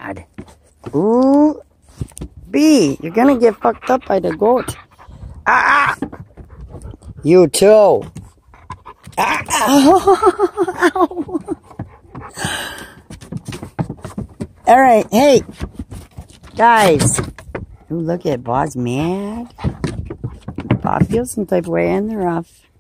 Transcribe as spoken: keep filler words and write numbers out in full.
mad. Ooh. B, you're gonna get fucked up by the goat. Ah! You too. Ah! Ow. Alright, hey. Guys. Ooh, look at Bob's mad. Bob feels some type of way and they're off.